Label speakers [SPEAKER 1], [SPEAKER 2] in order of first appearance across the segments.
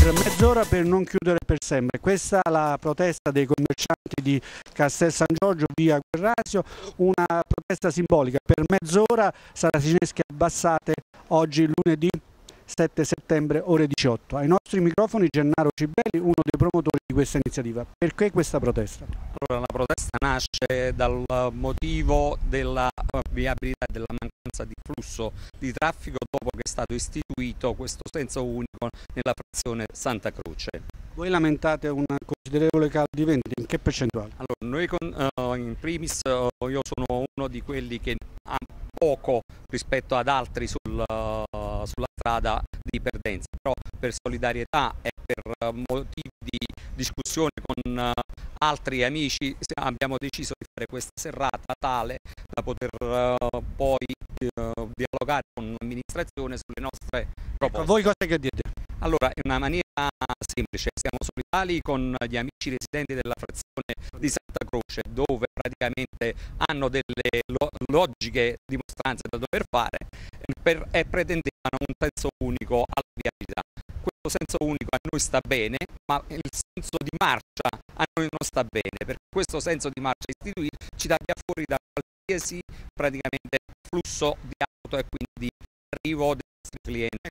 [SPEAKER 1] mezz'ora per non chiudere per sempre. Questa è la protesta dei commercianti di Castel San Giorgio via Guerrasio, una protesta simbolica. Per mezz'ora Sarasinesche abbassate oggi lunedì 7 settembre ore 18. Ai nostri microfoni Gennaro Cibelli, uno dei promotori di questa iniziativa. Perché questa protesta?
[SPEAKER 2] Allora, la protesta nasce dal motivo della viabilità e della mancanza di flusso di traffico dopo che è stato istituito questo senso unico nella frazione Santa Croce.
[SPEAKER 1] Voi lamentate un considerevole calo di vendite, in che percentuale?
[SPEAKER 2] Allora, noi in primis io sono uno di quelli che ha poco rispetto ad altri sulla strada di perdenza, però per solidarietà e per motivi di discussione con altri amici abbiamo deciso di fare questa serrata tale da poter poi dialogare con l'amministrazione sulle nostre proposte.
[SPEAKER 1] Ecco, voi cosa che dite?
[SPEAKER 2] Allora, in una maniera semplice, siamo solidali con gli amici residenti della frazione di Santa Croce, dove praticamente hanno delle logiche dimostranze da dover fare e pretendevano un senso unico alla viabilità. Questo senso unico a noi sta bene, ma il senso di marcia a noi non sta bene, perché questo senso di marcia istituito ci taglia fuori da qualsiasi praticamente flusso di auto e quindi di arrivo dei nostri clienti.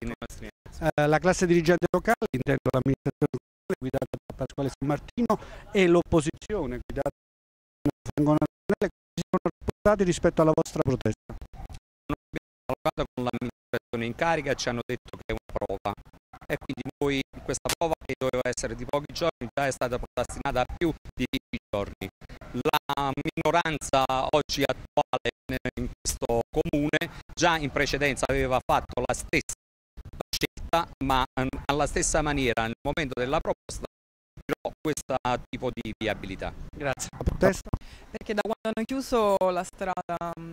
[SPEAKER 1] La classe dirigente locale, intendo l'amministrazione locale guidata da Pasquale San Martino, e l'opposizione guidata da Franco Nazionale, si sono rapportati rispetto alla vostra protesta?
[SPEAKER 2] Non abbiamo dialogato con l'amministrazione in carica e ci hanno detto che è una prova, e quindi noi questa prova, che doveva essere di pochi giorni, già è stata procrastinata a più di 10 giorni. La minoranza oggi attuale in questo comune già in precedenza aveva fatto la stessa scelta, ma alla stessa maniera nel momento della proposta questo tipo di viabilità.
[SPEAKER 1] Grazie. La protesta?
[SPEAKER 3] Perché da quando hanno chiuso la strada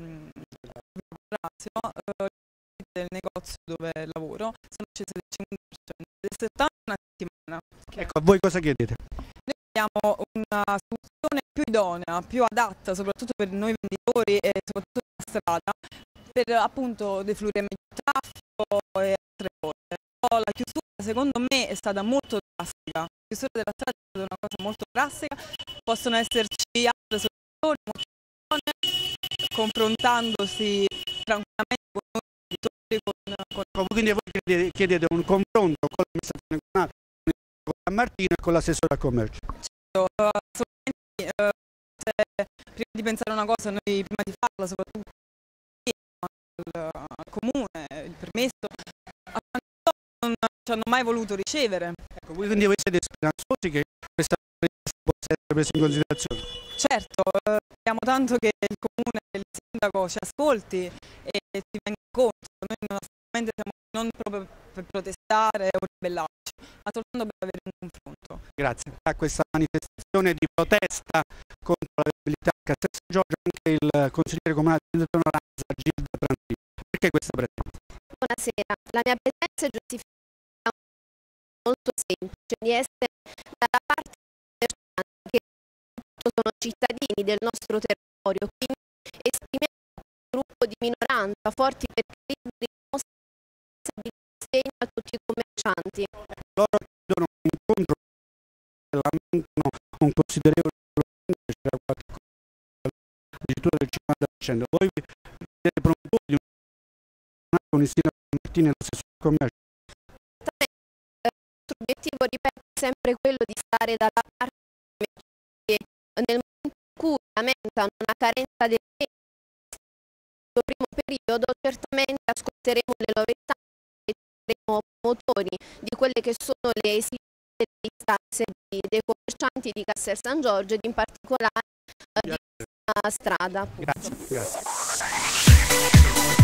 [SPEAKER 3] del negozio dove lavoro sono scese del 5%, del 70% una settimana.
[SPEAKER 1] Ecco, a voi cosa chiedete?
[SPEAKER 3] Noi chiediamo una soluzione più idonea, più adatta soprattutto per noi venditori e soprattutto per la strada, per appunto defluire meglio il traffico e altre cose. Però la chiusura secondo me è stata molto drastica. La chiusura della strada è stata una cosa molto drastica. Possono esserci altre soluzioni, molte persone confrontandosi tranquillamente con noi venditori,
[SPEAKER 1] Quindi voi chiedete un confronto con l'amministrazione comunale, con San Martino e con l'assessore al commercio.
[SPEAKER 3] Prima di pensare una cosa, noi prima di farla soprattutto al comune, il permesso, non ci hanno mai voluto ricevere.
[SPEAKER 1] Ecco, quindi voi siete speranzosi che questa possa essere presa in considerazione?
[SPEAKER 3] Certo, speriamo tanto che il comune e il sindaco ci ascolti e ci venga incontro. Noi onestamente siamo non proprio per protestare o ribellarci, ma soltanto per avere un confronto.
[SPEAKER 1] Grazie. A questa manifestazione di protesta contro la viabilità a Castel San Giorgio anche il consigliere comunale di Onoranza Gilda Brandini. Perché questa presenza?
[SPEAKER 4] Buonasera, la mia presenza è giustificata molto semplice, di essere dalla parte dei commercianti che sono cittadini del nostro territorio, quindi esprimiamo un gruppo di minoranza forti perché liberi di sostegno a tutti i commercianti.
[SPEAKER 1] Loro chiedono un incontro, lamentano un considerevole c'era addirittura del 50%. Voi siete promotori di un istituto Martini e l'assessore al commercio?
[SPEAKER 4] Il nostro obiettivo, ripeto, è sempre quello di stare dalla parte dei commercianti che nel momento in cui lamentano una carenza del primo periodo, certamente ascolteremo le loro istanze e saremo promotori di quelle che sono le esigenze e le istanze dei commercianti di Castel San Giorgio ed in particolare di questa strada.
[SPEAKER 1] Grazie.